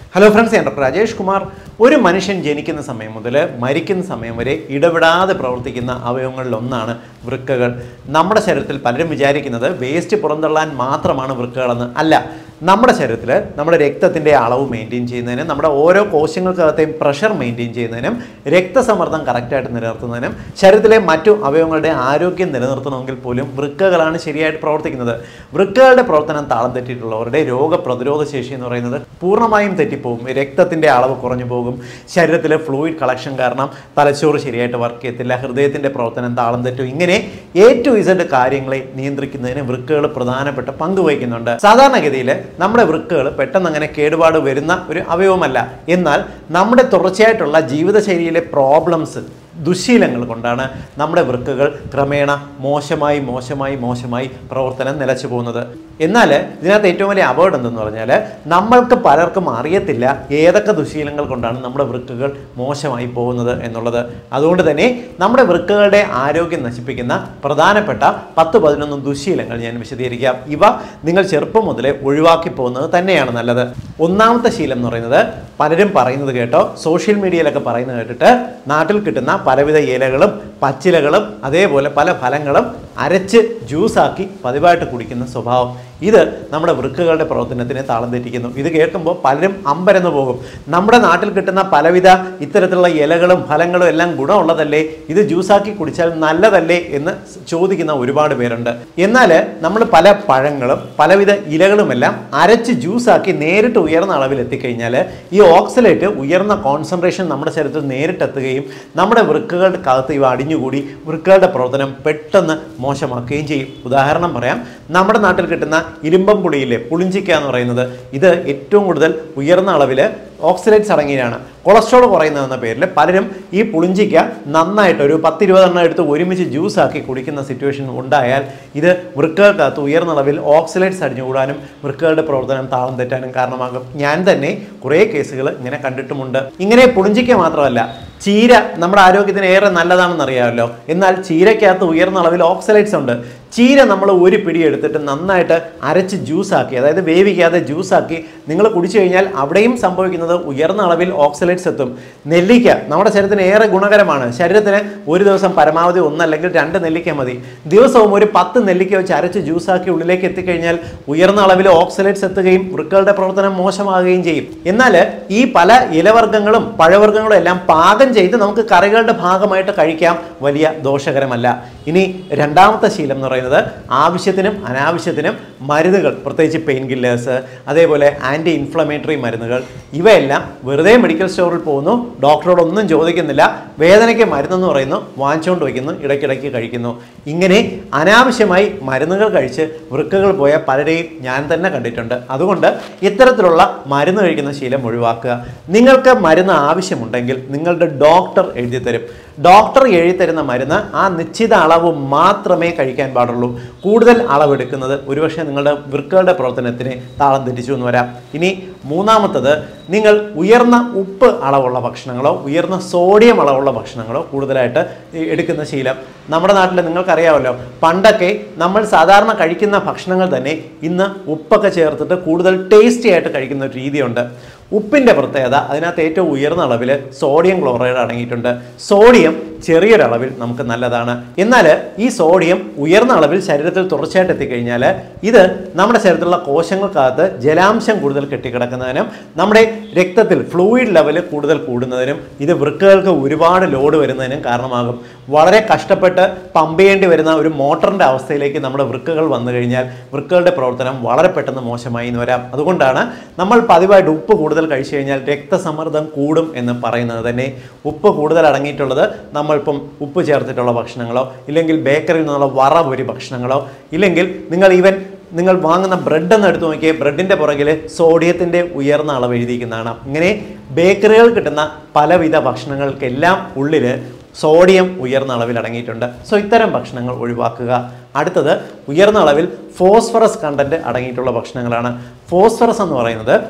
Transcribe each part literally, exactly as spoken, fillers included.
Hello friends, ഞാൻ doctor Rajesh Kumar. ഒരു മനുഷ്യൻ ജനിക്കുന്ന സമയം മുതൽ മരിക്കുന്ന സമയം വരെ ഇടപെടാതെ പ്രവർത്തിക്കുന്ന അവയവങ്ങളിലൊന്നാണ് വൃക്കകൾ. നമ്മുടെ ശരീരത്തിൽ പലരും വിചാരിക്കുന്നത് വേസ്റ്റ് പുറന്തള്ളാൻ മാത്രമാണ് വൃക്കകളെന്ന്. അല്ല, നമ്മുടെ ശരീരത്തിൽ നമ്മുടെ രക്തത്തിൻ്റെ അളവ് മെയിൻറ്റെയിൻ ചെയ്യുന്നതിനും നമ്മുടെ ഓരോ കോശങ്ങൾക്കകത്തെയും പ്രഷർ മെയിൻറ്റെയിൻ ചെയ്യുന്നതിനും രക്തസമ്മർദ്ദം കറക്റ്റായിട്ട് നിലനിർത്തുന്നതിനും ശരീരത്തിലെ മറ്റു അവയവങ്ങളുടെ ആരോഗ്യം നിലനിർത്തണമെങ്കിൽ പോലും വൃക്കകളാണ് ശരിയായിട്ട് പ്രവർത്തിക്കുന്നത്. വൃക്കകളുടെ പ്രവർത്തനം താളം തെറ്റിയിട്ടുള്ളവരുടെ രോഗപ്രതിരോധ ശേഷി എന്ന് പറയുന്നത് പൂർണ്ണമായും തെറ്റിപ്പോകും. രക്തത്തിൻ്റെ അളവ് കുറഞ്ഞു പോകും. ശരീരത്തിലെ ഫ്ലൂയിഡ് കളക്ഷൻ കാരണം തലച്ചോറ് ശരിയായിട്ട് വർക്ക് ചെയ്യത്തില്ല. ഹൃദയത്തിൻ്റെ പ്രവർത്തനം താളം തെറ്റും. ഇങ്ങനെ എ ടു ഇസഡ് കാര്യങ്ങളെ നിയന്ത്രിക്കുന്നതിന് വൃക്കകൾ പ്രധാനപ്പെട്ട പങ്ക് വഹിക്കുന്നുണ്ട്. സാധാരണഗതിയിൽ നമ്മുടെ വൃക്കകൾ പെട്ടെന്ന് അങ്ങനെ കേടുപാട് വരുന്ന ഒരു അവയവമല്ല. എന്നാൽ നമ്മുടെ തുടർച്ചയായിട്ടുള്ള ജീവിതശൈലിയിലെ പ്രോബ്ലംസ്, ദുശ്ശീലങ്ങൾ കൊണ്ടാണ് നമ്മുടെ വൃക്കകൾ ക്രമേണ മോശമായി മോശമായി മോശമായി പ്രവർത്തനം നിലച്ചു പോകുന്നത്. എന്നാൽ ഇതിനകത്ത് ഏറ്റവും വലിയ അപകടം എന്തെന്ന് പറഞ്ഞാൽ നമ്മൾക്ക് പലർക്കും അറിയത്തില്ല ഏതൊക്കെ ദുശ്ശീലങ്ങൾ കൊണ്ടാണ് നമ്മുടെ വൃക്കകൾ മോശമായി പോകുന്നത് എന്നുള്ളത്. അതുകൊണ്ട് തന്നെ നമ്മുടെ വൃക്കകളുടെ ആരോഗ്യം നശിപ്പിക്കുന്ന പ്രധാനപ്പെട്ട പത്ത് പതിനൊന്ന് ദുശ്ശീലങ്ങൾ ഞാൻ വിശദീകരിക്കാം. ഇവ നിങ്ങൾ ചെറുപ്പം മുതലേ ഒഴിവാക്കി പോകുന്നത് തന്നെയാണ് നല്ലത്. ഒന്നാമത്തെ ശീലം എന്ന് പറയുന്നത്, പലരും പറയുന്നത് കേട്ടോ, സോഷ്യൽ മീഡിയയിലൊക്കെ പറയുന്നത് കേട്ടിട്ട് നാട്ടിൽ കിട്ടുന്ന പലവിധ ഇലകളും പച്ചിലകളും അതേപോലെ പല ഫലങ്ങളും അരച്ച് ജ്യൂസാക്കി പതിവായിട്ട് കുടിക്കുന്ന സ്വഭാവം. ഇത് നമ്മുടെ വൃക്കകളുടെ പ്രവർത്തനത്തിനെ താളം തെറ്റിക്കുന്നു. ഇത് കേൾക്കുമ്പോൾ പലരും അമ്പരന്ന് പോകും. നമ്മുടെ നാട്ടിൽ കിട്ടുന്ന പലവിധ ഇത്തരത്തിലുള്ള ഇലകളും ഫലങ്ങളും എല്ലാം ഗുണമുള്ളതല്ലേ, ഇത് ജ്യൂസാക്കി കുടിച്ചാൽ നല്ലതല്ലേ എന്ന് ചോദിക്കുന്ന ഒരുപാട് പേരുണ്ട്. എന്നാൽ നമ്മൾ പല പഴങ്ങളും പലവിധ ഇലകളുമെല്ലാം അരച്ച് ജ്യൂസാക്കി നേരിട്ട് ഉയർന്ന അളവിൽ എത്തിക്കഴിഞ്ഞാൽ ഈ ഓക്സലേറ്റ് ഉയർന്ന കോൺസെൻട്രേഷൻ നമ്മുടെ ശരീരത്തിൽ നേരിട്ടെത്തുകയും നമ്മുടെ വൃക്കകളുടെ അകത്ത് ഇവ അടിഞ്ഞുകൂടി വൃക്കകളുടെ പ്രവർത്തനം പെട്ടെന്ന് മോശമാക്കുകയും ചെയ്യും. ഉദാഹരണം പറയാം, നമ്മുടെ നാട്ടിൽ കിട്ടുന്ന ഇരുമ്പം പുളിയിലെ പുളിഞ്ചിക്ക എന്ന് പറയുന്നത് ഇത് ഏറ്റവും കൂടുതൽ ഉയർന്ന അളവിൽ ഓക്സലേറ്റ്സ് അടങ്ങിയാണ്. കൊളസ്ട്രോൾ കുറയുന്നതെന്ന പേരിൽ പലരും ഈ പുളിഞ്ചിക്ക നന്നായിട്ട് ഒരു പത്തിരുപതെണ്ണം എടുത്ത് ഒരുമിച്ച് ജ്യൂസാക്കി കുടിക്കുന്ന സിറ്റുവേഷൻ ഉണ്ടായാൽ ഇത് വൃക്കകൾക്കകത്ത് ഉയർന്ന അളവിൽ ഓക്സലേറ്റ്സ് അടിഞ്ഞുകൂടാനും വൃക്കകളുടെ പ്രവർത്തനം താളം തെറ്റാനും കാരണമാകും. ഞാൻ തന്നെ കുറേ കേസുകൾ ഇങ്ങനെ കണ്ടിട്ടുമുണ്ട്. ഇങ്ങനെ പുളിഞ്ചിക്ക മാത്രമല്ല, ചീര നമ്മുടെ ആരോഗ്യത്തിന് ഏറെ നല്ലതാണെന്ന് അറിയാമല്ലോ. എന്നാൽ ചീരയ്ക്കകത്ത് ഉയർന്ന അളവിൽ ഓക്സലേറ്റ്സ് ഉണ്ട്. ചീര നമ്മൾ ഒരു പിടി എടുത്തിട്ട് നന്നായിട്ട് അരച്ച് ജ്യൂസാക്കി, അതായത് വേവിക്കാതെ ജ്യൂസാക്കി നിങ്ങൾ കുടിച്ചു കഴിഞ്ഞാൽ അവിടെയും സംഭവിക്കുന്നത് ഉയർന്ന അളവിൽ ഓക്സലേറ്റ്സ് എത്തും. നെല്ലിക്ക നമ്മുടെ ശരീരത്തിന് ഏറെ ഗുണകരമാണ്. ശരീരത്തിന് ഒരു ദിവസം പരമാവധി ഒന്നല്ലെങ്കിൽ രണ്ട് നെല്ലിക്ക മതി. ദിവസവും ഒരു പത്ത് നെല്ലിക്ക വെച്ച് അരച്ച് ജ്യൂസാക്കി ഉള്ളിലേക്ക് എത്തിക്കഴിഞ്ഞാൽ ഉയർന്ന അളവിൽ ഓക്സലേറ്റ്സ് എത്തുകയും വൃക്കകളുടെ പ്രവർത്തനം മോശമാകുകയും ചെയ്യും. എന്നാൽ ഈ പല ഇലവർഗ്ഗങ്ങളും പഴവർഗ്ഗങ്ങളും എല്ലാം പാകം ചെയ്ത് നമുക്ക് കറികളുടെ ഭാഗമായിട്ട് കഴിക്കാം, വലിയ ദോഷകരമല്ല. ഇനി രണ്ടാമത്തെ ശീലം എന്ന് പറയുന്നത്, ആവശ്യത്തിനും അനാവശ്യത്തിനും മരുന്നുകൾ, പ്രത്യേകിച്ച് പെയിൻ കില്ലേഴ്സ് അതേപോലെ ആൻറ്റി ഇൻഫ്ലമേറ്ററി മരുന്നുകൾ, ഇവയെല്ലാം വെറുതെ മെഡിക്കൽ സ്റ്റോറിൽ പോകുന്നു, ഡോക്ടറോടൊന്നും ചോദിക്കുന്നില്ല, വേദനയ്ക്ക് മരുന്നെന്ന് പറയുന്നു, വാങ്ങിച്ചുകൊണ്ട് വയ്ക്കുന്നു, ഇടയ്ക്കിടയ്ക്ക് കഴിക്കുന്നു. ഇങ്ങനെ അനാവശ്യമായി മരുന്നുകൾ കഴിച്ച് വൃക്കകൾ പോയ പലരെയും ഞാൻ തന്നെ കണ്ടിട്ടുണ്ട്. അതുകൊണ്ട് ഇത്തരത്തിലുള്ള മരുന്ന് കഴിക്കുന്ന ശീലം ഒഴിവാക്കുക. നിങ്ങൾക്ക് മരുന്ന് ആവശ്യമുണ്ടെങ്കിൽ നിങ്ങളുടെ ഡോക്ടർ എഴുതി തരും. ഡോക്ടർ എഴുതി തരുന്ന മരുന്ന് ആ നിശ്ചിത അളവ് മാത്രമേ കഴിക്കാൻ പാടുള്ളൂ. കൂടുതൽ അളവെടുക്കുന്നത് ഒരുപക്ഷെ നിങ്ങളുടെ വൃക്കകളുടെ പ്രവർത്തനത്തിന് താളം തെറ്റിച്ചു എന്ന് വരാം. ഇനി മൂന്നാമത്തത്, നിങ്ങൾ ഉയർന്ന ഉപ്പ് അളവുള്ള ഭക്ഷണങ്ങളോ ഉയർന്ന സോഡിയം അളവുള്ള ഭക്ഷണങ്ങളോ കൂടുതലായിട്ട് എടുക്കുന്ന ശീലം. നമ്മുടെ നാട്ടിൽ നിങ്ങൾക്കറിയാമല്ലോ, പണ്ടൊക്കെ നമ്മൾ സാധാരണ കഴിക്കുന്ന ഭക്ഷണങ്ങൾ തന്നെ ഇന്ന് ഉപ്പൊക്കെ ചേർത്തിട്ട് കൂടുതൽ ടേസ്റ്റി ആയിട്ട് കഴിക്കുന്ന ഒരു രീതിയുണ്ട്. ഉപ്പിൻ്റെ പ്രത്യേകത, അതിനകത്ത് ഏറ്റവും ഉയർന്ന അളവിൽ സോഡിയം ക്ലോറൈഡ് അടങ്ങിയിട്ടുണ്ട്. സോഡിയം ചെറിയൊരളവിൽ നമുക്ക് നല്ലതാണ്. എന്നാൽ ഈ സോഡിയം ഉയർന്ന അളവിൽ ശരീരത്തിൽ തുടർച്ചയായിട്ട് എത്തിക്കഴിഞ്ഞാൽ ഇത് നമ്മുടെ ശരീരത്തിലുള്ള കോശങ്ങൾക്കകത്ത് ജലാംശം കൂടുതൽ കെട്ടിക്കിടക്കുന്നതിനും നമ്മുടെ രക്തത്തിൽ ഫ്ലൂയിഡ് ലെവൽ കൂടുതൽ കൂടുന്നതിനും ഇത് വൃക്കകൾക്ക് ഒരുപാട് ലോഡ് വരുന്നതിനും കാരണമാകും. വളരെ കഷ്ടപ്പെട്ട് പമ്പ് ചെയ്യേണ്ടി വരുന്ന ഒരു മോട്ടറിൻ്റെ അവസ്ഥയിലേക്ക് നമ്മുടെ വൃക്കകൾ വന്നു കഴിഞ്ഞാൽ വൃക്കകളുടെ പ്രവർത്തനം വളരെ പെട്ടെന്ന് മോശമായി എന്ന് വരാം. അതുകൊണ്ടാണ് നമ്മൾ പതിവായിട്ട് ഉപ്പ് കൂടുതൽ കഴിച്ചു കഴിഞ്ഞാൽ രക്തസമ്മർദ്ദം കൂടും എന്ന് പറയുന്നത് തന്നെ. ഉപ്പ് കൂടുതൽ അടങ്ങിയിട്ടുള്ളത് നമ്മളിപ്പം ഉപ്പ് ചേർത്തിട്ടുള്ള ഭക്ഷണങ്ങളോ ഇല്ലെങ്കിൽ ബേക്കറിയിൽ നിന്നുള്ള വറപൊരി ഭക്ഷണങ്ങളോ ഇല്ലെങ്കിൽ നിങ്ങൾ ഈവൻ നിങ്ങൾ വാങ്ങുന്ന ബ്രെഡ് എന്ന് എടുത്തു നോക്കിയാൽ ബ്രെഡിൻ്റെ പുറകിൽ സോഡിയത്തിൻ്റെ ഉയർന്ന അളവ് എഴുതിയിരിക്കുന്നതാണ്. ഇങ്ങനെ ബേക്കറികൾ കിട്ടുന്ന പലവിധ ഭക്ഷണങ്ങൾക്കെല്ലാം ഉള്ളിൽ സോഡിയം ഉയർന്ന അളവിൽ അടങ്ങിയിട്ടുണ്ട്. സോ ഇത്തരം ഭക്ഷണങ്ങൾ ഒഴിവാക്കുക. അടുത്തത്, ഉയർന്ന അളവിൽ ഫോസ്ഫറസ് കണ്ടന്റ് അടങ്ങിയിട്ടുള്ള ഭക്ഷണങ്ങളാണ്. ഫോസ്ഫറസ് എന്ന് പറയുന്നത്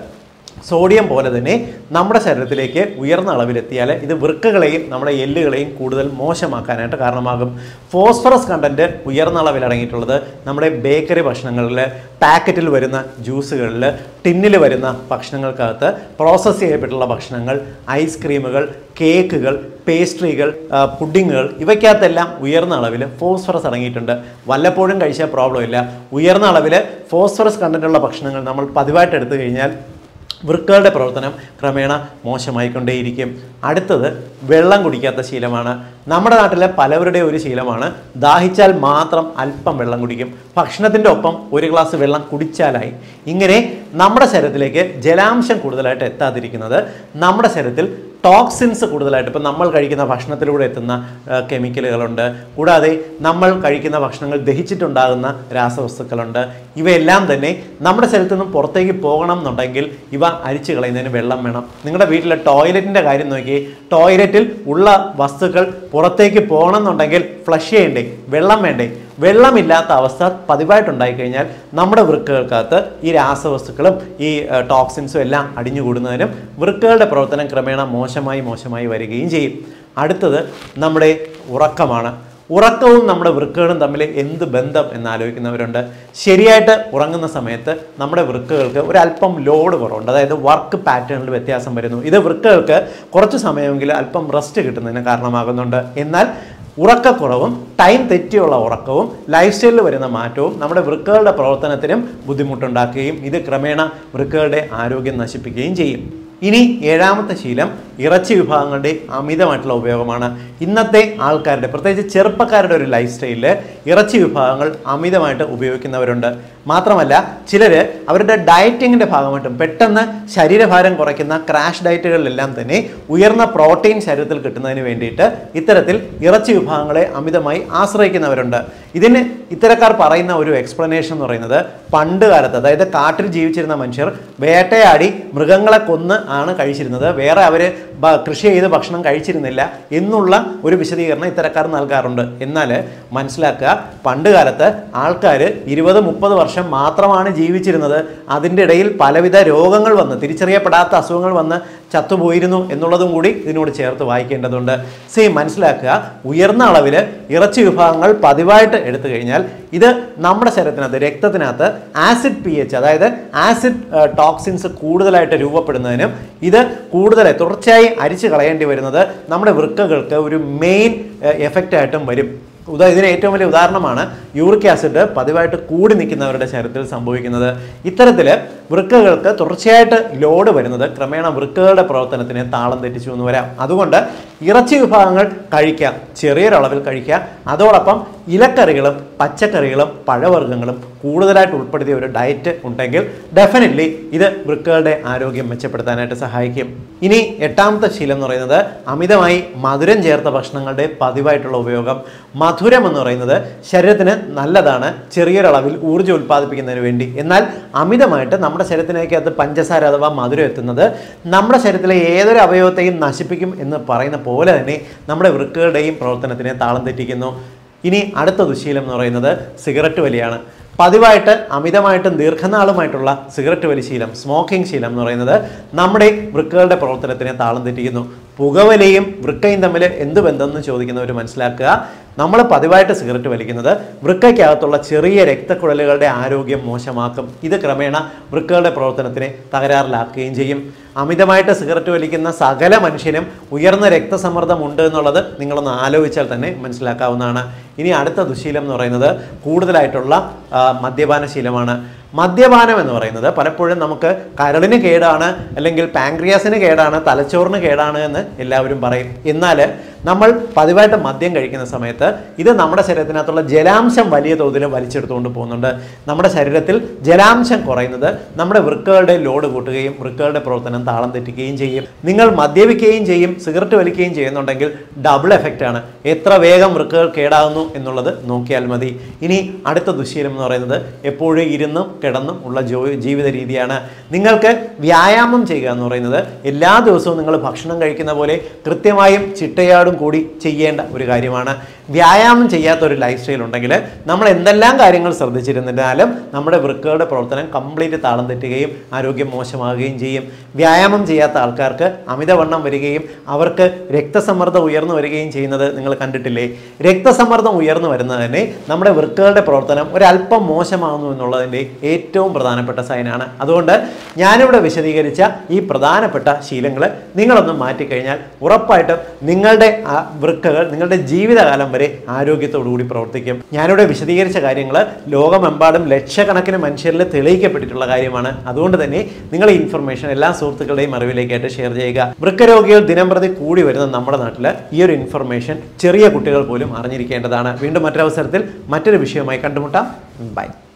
സോഡിയം പോലെ തന്നെ നമ്മുടെ ശരീരത്തിലേക്ക് ഉയർന്ന അളവിലെത്തിയാൽ ഇത് വൃക്കകളെയും നമ്മുടെ എല്ലുകളെയും കൂടുതൽ മോശമാക്കാനായിട്ട് കാരണമാകും. ഫോസ്ഫറസ് കണ്ടൻറ്റ് ഉയർന്ന അളവിൽ അടങ്ങിയിട്ടുള്ളത് നമ്മുടെ ബേക്കറി ഭക്ഷണങ്ങളിൽ, പാക്കറ്റിൽ വരുന്ന ജ്യൂസുകളിൽ, ടിന്നിൽ വരുന്ന ഭക്ഷണങ്ങൾക്കകത്ത് പ്രോസസ്സ് ചെയ്യപ്പെട്ടുള്ള ഭക്ഷണങ്ങൾ, ഐസ്ക്രീമുകൾ, കേക്കുകൾ, പേസ്ട്രികൾ, പുഡിങ്ങുകൾ, ഇവയ്ക്കകത്തെല്ലാം ഉയർന്ന അളവിൽ ഫോസ്ഫറസ് അടങ്ങിയിട്ടുണ്ട്. വല്ലപ്പോഴും കഴിച്ചാൽ പ്രോബ്ലം ഇല്ല. ഉയർന്ന അളവിൽ ഫോസ്ഫറസ് കണ്ടൻറ്റുള്ള ഭക്ഷണങ്ങൾ നമ്മൾ പതിവായിട്ട് എടുത്തു കഴിഞ്ഞാൽ വൃക്കകളുടെ പ്രവർത്തനം ക്രമേണ മോശമായിക്കൊണ്ടേയിരിക്കും. അടുത്തത് വെള്ളം കുടിക്കാത്ത ശീലമാണ്. നമ്മുടെ നാട്ടിലെ പലവരുടെ ഒരു ശീലമാണ് ദാഹിച്ചാൽ മാത്രം അല്പം വെള്ളം കുടിക്കും, ഭക്ഷണത്തിൻ്റെ ഒപ്പം ഒരു ഗ്ലാസ് വെള്ളം കുടിച്ചാലായി. ഇങ്ങനെ നമ്മുടെ ശരീരത്തിലേക്ക് ജലാംശം കൂടുതലായിട്ട് എത്താതിരിക്കുന്നത് നമ്മുടെ ശരീരത്തിൽ ടോക്സിൻസ് കൂടുതലായിട്ട്, ഇപ്പം നമ്മൾ കഴിക്കുന്ന ഭക്ഷണത്തിലൂടെ എത്തുന്ന കെമിക്കലുകളുണ്ട്, കൂടാതെ നമ്മൾ കഴിക്കുന്ന ഭക്ഷണങ്ങൾ ദഹിച്ചിട്ടുണ്ടാകുന്ന രാസവസ്തുക്കളുണ്ട്. ഇവയെല്ലാം തന്നെ നമ്മുടെ ശരീരത്തിൽ നിന്നും പുറത്തേക്ക് പോകണം എന്നുണ്ടെങ്കിൽ ഇവ അരിച്ചു കളയുന്നതിന് വെള്ളം വേണം. നിങ്ങളുടെ വീട്ടിലെ ടോയ്ലറ്റിൻ്റെ കാര്യം നോക്കി, ടോയ്ലറ്റിൽ ഉള്ള വസ്തുക്കൾ പുറത്തേക്ക് പോകണം എന്നുണ്ടെങ്കിൽ ഫ്ലഷ് ചെയ്യണ്ടേ, വെള്ളം വേണ്ടേ? വെള്ളമില്ലാത്ത അവസ്ഥ പതിവായിട്ടുണ്ടായിക്കഴിഞ്ഞാൽ നമ്മുടെ വൃക്കകൾക്കകത്ത് ഈ രാസവസ്തുക്കളും ഈ ടോക്സിൻസും എല്ലാം അടിഞ്ഞുകൂടുന്നതിനും വൃക്കകളുടെ പ്രവർത്തനം ക്രമേണ മോശമായി മോശമായി വരികയും ചെയ്യും. അടുത്തത് നമ്മുടെ ഉറക്കമാണ്. ഉറക്കവും നമ്മുടെ വൃക്കകളും തമ്മിൽ എന്ത് ബന്ധം എന്നാലോചിക്കുന്നവരുണ്ട്. ശരിയായിട്ട് ഉറങ്ങുന്ന സമയത്ത് നമ്മുടെ വൃക്കകൾക്ക് ഒരല്പം ലോഡ് കുറവുണ്ട്, അതായത് വർക്ക് പാറ്റേണിൽ വ്യത്യാസം വരുന്നു. ഇത് വൃക്കകൾക്ക് കുറച്ച് സമയമെങ്കിലും അല്പം റെസ്റ്റ് കിട്ടുന്നതിന് കാരണമാകുന്നുണ്ട്. എന്നാൽ ഉറക്കക്കുറവും ടൈം തെറ്റിയുള്ള ഉറക്കവും ലൈഫ് സ്റ്റൈലിൽ വരുന്ന മാറ്റവും നമ്മുടെ വൃക്കകളുടെ പ്രവർത്തനത്തിനും ബുദ്ധിമുട്ടുണ്ടാക്കുകയും ഇത് ക്രമേണ വൃക്കകളുടെ ആരോഗ്യം നശിപ്പിക്കുകയും ചെയ്യും. ഇനി ഏഴാമത്തെ ശീലം ഇറച്ചി വിഭാഗങ്ങളുടെ അമിതമായിട്ടുള്ള ഉപയോഗമാണ്. ഇന്നത്തെ ആൾക്കാരുടെ, പ്രത്യേകിച്ച് ചെറുപ്പക്കാരുടെ ഒരു ലൈഫ് സ്റ്റൈലിൽ ഇറച്ചി വിഭാഗങ്ങൾ അമിതമായിട്ട് ഉപയോഗിക്കുന്നവരുണ്ട്. മാത്രമല്ല ചിലർ അവരുടെ ഡയറ്റിങ്ങിൻ്റെ ഭാഗമായിട്ടും പെട്ടെന്ന് ശരീരഭാരം കുറയ്ക്കുന്ന ക്രാഷ് ഡയറ്റുകളിലെല്ലാം തന്നെ ഉയർന്ന പ്രോട്ടീൻ ശരീരത്തിൽ കിട്ടുന്നതിന് വേണ്ടിയിട്ട് ഇത്തരത്തിൽ ഇറച്ചി വിഭാഗങ്ങളെ അമിതമായി ആശ്രയിക്കുന്നവരുണ്ട്. ഇതിന് ഇത്തരക്കാർ പറയുന്ന ഒരു എക്സ്പ്ലനേഷൻ എന്ന് പറയുന്നത് പണ്ട് കാലത്ത്, അതായത് കാട്ടിൽ ജീവിച്ചിരുന്ന മനുഷ്യർ വേട്ടയാടി മൃഗങ്ങളെ കൊന്ന് ആണ് കഴിച്ചിരുന്നത്, വേറെ അവർ കൃഷി ചെയ്ത് ഭക്ഷണം കഴിച്ചിരുന്നില്ല എന്നുള്ള ഒരു വിശദീകരണം ഇത്തരക്കാർ നൽകാറുണ്ട്. എന്നാൽ മനസ്സിലാക്കുക, പണ്ട് കാലത്ത് ആൾക്കാർ ഇരുപത് മുപ്പത് വർഷം മാത്രമാണ് ജീവിച്ചിരുന്നത്. അതിൻ്റെ ഇടയിൽ പലവിധ രോഗങ്ങൾ വന്ന്, തിരിച്ചറിയപ്പെടാത്ത അസുഖങ്ങൾ വന്ന് ചത്തുപോയിരുന്നു എന്നുള്ളതും കൂടി ഇതിനോട് ചേർത്ത് വായിക്കേണ്ടതുണ്ട്. സേ മനസ്സിലാക്കുക, ഉയർന്ന അളവിൽ ഇറച്ചി വിഭാഗങ്ങൾ പതിവായിട്ട് എടുത്തു കഴിഞ്ഞാൽ ഇത് നമ്മുടെ ശരീരത്തിനകത്ത്, രക്തത്തിനകത്ത് ആസിഡ് പി എച്ച്, അതായത് ആസിഡ് ടോക്സിൻസ് കൂടുതലായിട്ട് രൂപപ്പെടുന്നതിനും ഇത് കൂടുതലായി തുടർച്ചയായി അരിച്ചു കളയേണ്ടി വരുന്നത് നമ്മുടെ വൃക്കകൾക്ക് ഒരു മെയിൻ എഫക്റ്റ് ആയിട്ടും വരും. ഉദാ ഇതിന് ഏറ്റവും വലിയ ഉദാഹരണമാണ് യൂറിക് ആസിഡ് പതിവായിട്ട് കൂടി നിൽക്കുന്നവരുടെ ശരീരത്തിൽ സംഭവിക്കുന്നത്. ഇത്തരത്തിൽ വൃക്കകൾക്ക് തുടർച്ചയായിട്ട് ലോഡ് വരുന്നത് ക്രമേണ വൃക്കകളുടെ പ്രവർത്തനത്തിനെ താളം തെറ്റിച്ചു എന്ന് വരാം. അതുകൊണ്ട് ഇറച്ചി വിഭാഗങ്ങൾ കഴിക്കാം, ചെറിയൊരളവിൽ കഴിക്കാം. അതോടൊപ്പം ഇലക്കറികളും പച്ചക്കറികളും പഴവർഗ്ഗങ്ങളും കൂടുതലായിട്ട് ഉൾപ്പെടുത്തിയ ഒരു ഡയറ്റ് ഉണ്ടെങ്കിൽ ഡെഫിനറ്റ്ലി ഇത് വൃക്കകളുടെ ആരോഗ്യം മെച്ചപ്പെടുത്താനായിട്ട് സഹായിക്കും. ഇനി എട്ടാമത്തെ ശീലം എന്ന് പറയുന്നത് അമിതമായി മധുരം ചേർത്ത ഭക്ഷണങ്ങളുടെ പതിവായിട്ടുള്ള ഉപയോഗം. മധുരം എന്ന് പറയുന്നത് ശരീരത്തിന് നല്ലതാണ് ചെറിയൊരളവിൽ ഊർജ്ജം ഉൽപ്പാദിപ്പിക്കുന്നതിന് വേണ്ടി. എന്നാൽ അമിതമായിട്ട് നമ്മുടെ ശരീരത്തിനകത്ത് പഞ്ചസാര അഥവാ മധുരം എത്തുന്നത് നമ്മുടെ ശരീരത്തിലെ ഏതൊരു അവയവത്തെയും നശിപ്പിക്കും എന്ന് പറയുന്ന പോലെ തന്നെ നമ്മുടെ വൃക്കകളുടെയും പ്രവർത്തനത്തിനെ താളം തെറ്റിക്കുന്നു. ഇനി അടുത്ത ദുശീലം എന്ന് പറയുന്നത് സിഗരറ്റ് വലിയാണ്. പതിവായിട്ട് അമിതമായിട്ടും ദീർഘനാളുമായിട്ടുള്ള സിഗരറ്റ് വലി ശീലം, സ്മോക്കിംഗ് ശീലം എന്ന് പറയുന്നത് നമ്മുടെ വൃക്കകളുടെ പ്രവർത്തനത്തിനെ താളം തെറ്റിക്കുന്നു. പുകവലിയും വൃക്കയും തമ്മിൽ എന്ത് ബന്ധമെന്ന് ചോദിക്കുന്നവർ മനസ്സിലാക്കുക, നമ്മൾ പതിവായിട്ട് സിഗരറ്റ് വലിക്കുന്നത് വൃക്കയ്ക്കകത്തുള്ള ചെറിയ രക്തക്കുഴലുകളുടെ ആരോഗ്യം മോശമാക്കും. ഇത് ക്രമേണ വൃക്കകളുടെ പ്രവർത്തനത്തിനെ തകരാറിലാക്കുകയും ചെയ്യും. അമിതമായിട്ട് സിഗരറ്റ് വലിക്കുന്ന സകല മനുഷ്യനും ഉയർന്ന രക്തസമ്മർദ്ദം ഉണ്ട് എന്നുള്ളത് നിങ്ങളൊന്ന് ആലോചിച്ചാൽ തന്നെ മനസ്സിലാക്കാവുന്നതാണ്. ഇനി അടുത്ത ദുശീലം എന്ന് പറയുന്നത് കൂടുതലായിട്ടുള്ള മദ്യപാന ശീലമാണ്. മദ്യപാനം എന്ന് പറയുന്നത് പലപ്പോഴും നമുക്ക് കരളിന് കേടാണ്, അല്ലെങ്കിൽ പാൻക്രിയാസിന് കേടാണ്, തലച്ചോറിന് കേടാണ് എന്ന് എല്ലാവരും പറയും. എന്നാൽ നമ്മൾ പതിവായിട്ട് മദ്യം കഴിക്കുന്ന സമയത്ത് ഇത് നമ്മുടെ ശരീരത്തിനകത്തുള്ള ജലാംശം വലിയ തോതിൽ വലിച്ചെടുത്തുകൊണ്ട് പോകുന്നുണ്ട്. നമ്മുടെ ശരീരത്തിൽ ജലാംശം കുറയുന്നത് നമ്മുടെ വൃക്കകളുടെ ലോഡ് കൂട്ടുകയും വൃക്കകളുടെ പ്രവർത്തനം താളം തെറ്റിക്കുകയും ചെയ്യും. നിങ്ങൾ മദ്യപിക്കുകയും ചെയ്യും, സിഗരറ്റ് വലിക്കുകയും ചെയ്യുന്നുണ്ടെങ്കിൽ ഡബിൾ എഫക്റ്റ് ആണ്. എത്ര വേഗം വൃക്കകൾ കേടാകുന്നു എന്നുള്ളത് നോക്കിയാൽ മതി. ഇനി അടുത്ത ദുശീലം എന്ന് പറയുന്നത് എപ്പോഴും ഇരുന്നും കിടന്നും ഉള്ള ജോ ജീവിത രീതിയാണ്. നിങ്ങൾക്ക് വ്യായാമം ചെയ്യുക എന്ന് പറയുന്നത് എല്ലാ ദിവസവും നിങ്ങൾ ഭക്ഷണം കഴിക്കുന്ന പോലെ കൃത്യമായും ചിട്ടയാടും കൂടി ചെയ്യേണ്ട ഒരു കാര്യമാണ്. വ്യായാമം ചെയ്യാത്ത ഒരു ലൈഫ് സ്റ്റൈൽ ഉണ്ടെങ്കിൽ നമ്മൾ എന്തെല്ലാം കാര്യങ്ങൾ ശ്രദ്ധിച്ചിരുന്നാലും നമ്മുടെ വൃക്കകളുടെ പ്രവർത്തനം കംപ്ലീറ്റ് താളം തെറ്റുകയും ആരോഗ്യം മോശമാകുകയും ചെയ്യും. വ്യായാമം ചെയ്യാത്ത ആൾക്കാർക്ക് അമിതവണ്ണം വരികയും അവർക്ക് രക്തസമ്മർദ്ദം ഉയർന്നു വരികയും ചെയ്യുന്നത് നിങ്ങൾ കണ്ടിട്ടില്ലേ? രക്തസമ്മർദ്ദം ഉയർന്നു വരുന്നത് തന്നെ നമ്മുടെ വൃക്കകളുടെ പ്രവർത്തനം ഒരല്പം മോശമാകുന്നു എന്നുള്ളതിൻ്റെ ഏറ്റവും പ്രധാനപ്പെട്ട സൈനാണ്. അതുകൊണ്ട് ഞാനിവിടെ വിശദീകരിച്ച ഈ പ്രധാനപ്പെട്ട ശീലങ്ങൾ നിങ്ങളൊന്ന് മാറ്റിക്കഴിഞ്ഞാൽ ഉറപ്പായിട്ടും നിങ്ങളുടെ വൃക്കകൾ നിങ്ങളുടെ ജീവിതകാലം വരെ ആരോഗ്യത്തോടു കൂടി പ്രവർത്തിക്കും. ഞാനിവിടെ വിശദീകരിച്ച കാര്യങ്ങൾ ലോകമെമ്പാടും ലക്ഷക്കണക്കിന് മനുഷ്യരിൽ തെളിയിക്കപ്പെട്ടിട്ടുള്ള കാര്യമാണ്. അതുകൊണ്ട് തന്നെ നിങ്ങൾ ഈ ഇൻഫർമേഷൻ എല്ലാ സുഹൃത്തുക്കളുടെയും അറിവിലേക്കായിട്ട് ഷെയർ ചെയ്യുക. വൃക്കരോഗികൾ ദിനംപ്രതി കൂടി വരുന്ന നമ്മുടെ നാട്ടിൽ ഈ ഒരു ഇൻഫർമേഷൻ ചെറിയ കുട്ടികൾ പോലും അറിഞ്ഞിരിക്കേണ്ടതാണ്. വീണ്ടും മറ്റൊരവസരത്തിൽ മറ്റൊരു വിഷയവുമായി കണ്ടുമുട്ടാം. ബൈ.